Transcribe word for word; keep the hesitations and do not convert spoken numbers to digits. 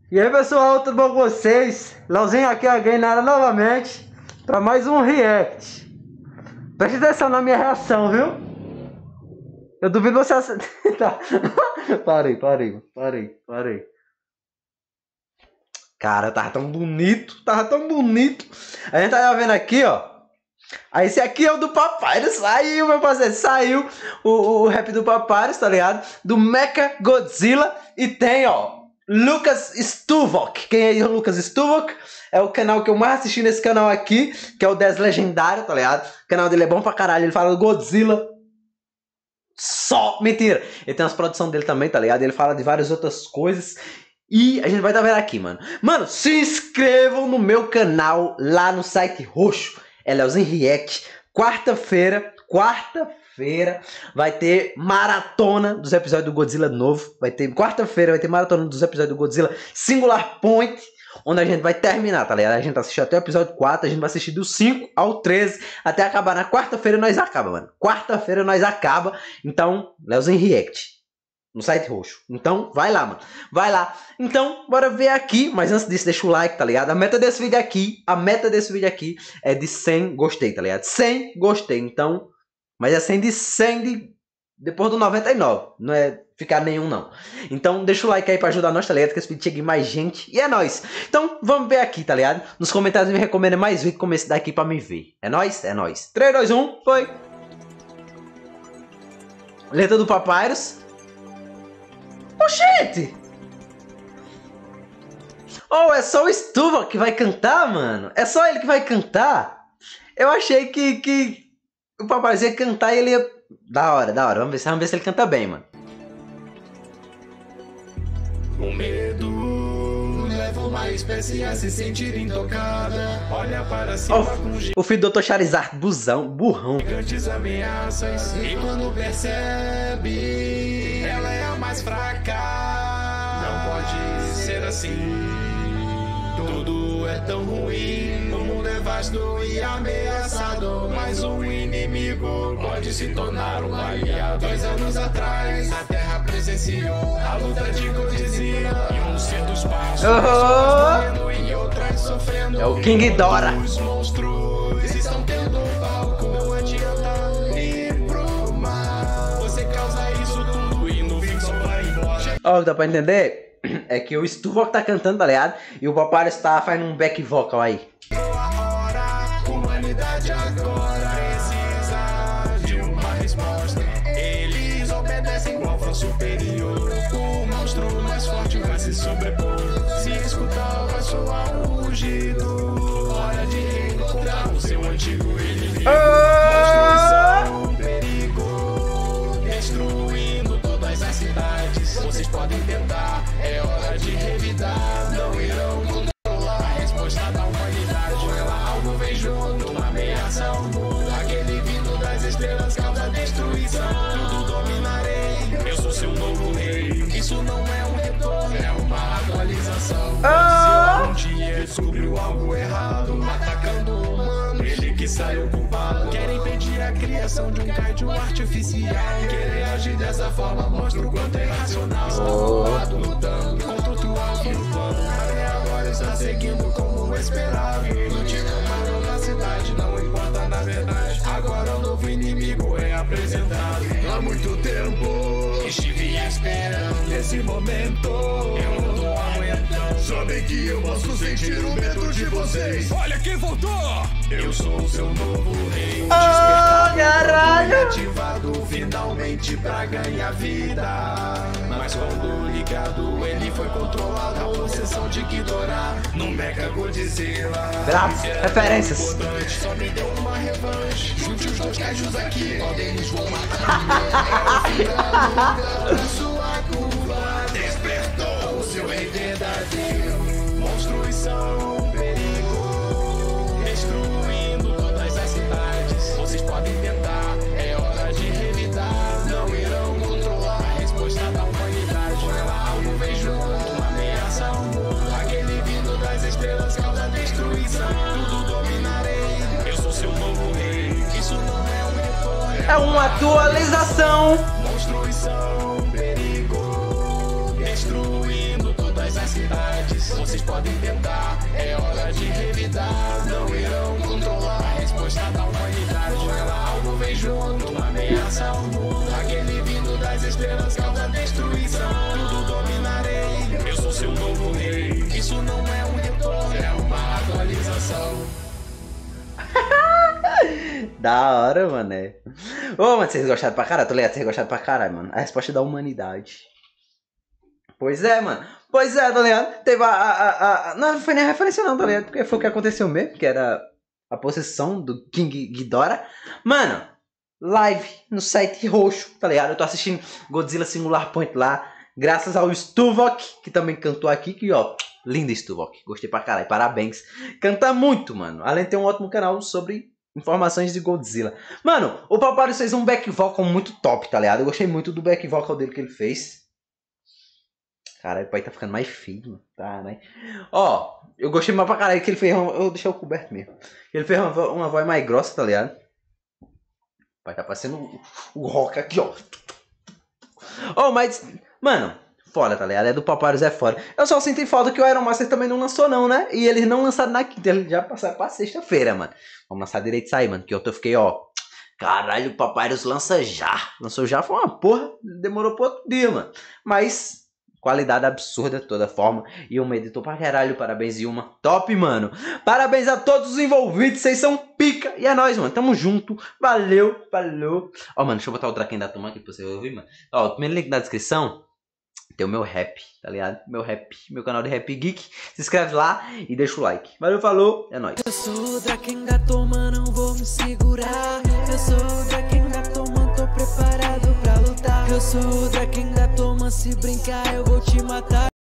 E aí pessoal, tudo bom com vocês? Leozinho aqui, a Gainara novamente para mais um react. Preste atenção na minha reação, viu? Eu duvido você acertar. Parei, parei, parei, parei. Cara, tava tão bonito, tava tão bonito. A gente tava vendo aqui, ó. Aí esse aqui é o do Papyrus. Saiu, meu parceiro, saiu o, o, o rap do Papyrus, tá ligado? Do Mecha Godzilla. E tem, ó, Lucas Stuvok. Quem é o Lucas Stuvok? É o canal que eu mais assisti nesse canal aqui, que é o dez Legendário, tá ligado? O canal dele é bom pra caralho, ele fala do Godzilla. Só, mentira. Ele tem as produções dele também, tá ligado? Ele fala de várias outras coisas. E a gente vai estar vendo aqui, mano. Mano, se inscrevam no meu canal lá no site roxo. É Leozinho React. Quarta-feira, quarta-feira vai ter maratona dos episódios do Godzilla novo. Vai ter, quarta-feira vai ter maratona dos episódios do Godzilla Singular Point, onde a gente vai terminar, tá ligado? A gente assistiu até o episódio quatro, a gente vai assistir do cinco ao treze, até acabar na quarta-feira nós acaba, mano. Quarta-feira nós acaba, então, Leozinho React. No site roxo. Então, vai lá, mano. Vai lá. Então, bora ver aqui. Mas antes disso, deixa o like, tá ligado? A meta desse vídeo aqui, a meta desse vídeo aqui é de cem gostei, tá ligado? cem gostei. Então, mas é cem de cem de... depois do noventa e nove. Não é ficar nenhum, não. Então, deixa o like aí pra ajudar nós, tá ligado? Que esse vídeo chegue mais gente. E é nóis. Então, vamos ver aqui, tá ligado? Nos comentários me recomenda mais vídeo como esse daqui pra me ver. É nóis? É nóis. três, dois, um, foi. Letra do Papyrus. Oxente! Oh, é só o Stuva que vai cantar, mano? É só ele que vai cantar? Eu achei que, que o Papyrus ia cantar e ele ia... Da hora, da hora. Vamos ver, vamos ver se ele canta bem, mano. O medo leva uma espécie a se sentir intocada. Olha para cima Oh, com o filho do doutor Charizard, busão, burrão. gigantes ameaças. E quando percebe, ela é a mais fraca. Não pode ser assim. Tudo é tão ruim. O mundo é vasto e ameaçado. Mas um inimigo pode se tornar um aliado. Dois anos atrás, a Terra presenciou a luta de Godzilla. E um ser do espaço Oh! e outras sofrendo. É o King Ghidorah. Os monstros estão tendo palco. Não adianta ir pro mar. Você causa isso tudo e no fim só vai embora. Ó, dá pra entender? É que o Stuvok tá cantando, tá ligado? E o Papyrus tá fazendo um back vocal aí. Chegou a hora, a humanidade agora precisa de uma resposta. Eles obedecem com voz superior. O monstro mais forte vai se sobrepor. Se escutar vai soar um rugido. Hora de reencontrar o seu antigo inimigo. Monstros são um perigo, destruindo todas as cidades. Vocês podem tentar, é hora de revidar. Não irão controlar a resposta da humanidade. Com ela algo vem junto, uma ameaça ao mundo. Aquele vindo das estrelas causa destruição. Tudo dominarei, eu sou seu novo rei. Isso não é um retorno, é uma atualização. Se um dia descobriu algo errado, atacando o humano, ele que saiu culpado. Quer impedir a criação de um kaiju artificial. Querer agir dessa forma mostra o quanto é irracional. Está ao lado, lutando contra o atual plano. Até agora está seguindo como esperado. Lute com na cidade, não importa na verdade. Agora o novo inimigo é apresentado. Há muito tempo estive esperando esse momento. Eu não tô aguentando. Sabem que eu posso sentir o medo de vocês. Olha quem voltou! Eu sou o seu novo rei. Oh, caralho! Ativado finalmente pra ganhar vida. Mas quando ligado, ele foi controlado. A possessão de Ghidorah no Mecha Godzilla. Braços, referências. Só me deu uma revanche. Junte os dois kaijus aqui, quando eles vão matar. É o sua curva despertou o seu rei verdadeiro. Monstros são um perigo, destruindo todas as cidades. Vocês podem tentar, é hora de revidar. Não irão controlar a resposta da humanidade. Com ela algo vem junto, uma ameaça ao mundo. Aquele vindo das estrelas causa destruição. Tudo dominarei, eu sou seu novo rei. Isso não é um retorno, É uma atualização. monstros são um perigo, destruindo todas as cidades. vocês podem tentar, é hora de revidar. Não irão controlar a resposta da humanidade. Com ela algo vem junto, uma ameaça ao mundo. Aquele vindo das estrelas causa destruição. Tudo dominarei, eu sou seu novo rei. Isso não é um retorno, é uma atualização. Da hora, mano. É. Ô, mano, vocês gostaram pra caralho? Tô ligado, vocês gostaram pra caralho, mano. A resposta da humanidade. Pois é, mano. Pois é, tá ligado? Teve a, a, a, a... Não foi nem a referência não, tá ligado? Porque foi o que aconteceu mesmo, que era a possessão do King Ghidorah. Mano, live no site roxo, tá ligado? Eu tô assistindo Godzilla Singular Point lá. Graças ao Stuvok, que também cantou aqui, que ó... Linda Stuvok, gostei pra caralho, parabéns. Canta muito, mano. Além de ter um ótimo canal sobre informações de Godzilla. Mano, o Papyrus fez um back vocal muito top, tá ligado? Eu gostei muito do back vocal dele que ele fez. Caralho, o pai tá ficando mais feio, mano. Tá, né? Ó, eu gostei mais pra caralho que ele fez... Uma... Eu deixei o coberto mesmo. Ele fez uma, uma voz mais grossa, tá ligado? O pai tá parecendo o, o rock aqui, ó. Ó, mas... Mano... Foda, tá ligado? É do Papyrus, é foda. Eu só senti falta que o Iron Master também não lançou, não, né? E eles não lançaram na quinta, eles já passaram pra sexta-feira, mano. Vamos lançar direito isso aí, mano. Que eu tô, fiquei, ó. Caralho, o Papyrus lança já. Lançou já, foi uma porra. Demorou pro outro dia, mano. Mas, qualidade absurda de toda forma. E uma editou pra caralho. Parabéns, Yuma. Top, mano. Parabéns a todos os envolvidos. Vocês são pica. E é nóis, mano. Tamo junto. Valeu, falou. Ó, mano, deixa eu botar o Draken da turma aqui pra você ouvir, mano. Ó, o primeiro link na descrição. Tem o meu rap, tá ligado? Meu rap, meu canal de Rap Geek. Se inscreve lá e deixa o like. Valeu, falou, é nóis. Eu sou o Draken da Toma, não vou me segurar. Eu sou o Draken da Toma, tô preparado pra lutar. Eu sou o Draken da Toma, se brincar eu vou te matar.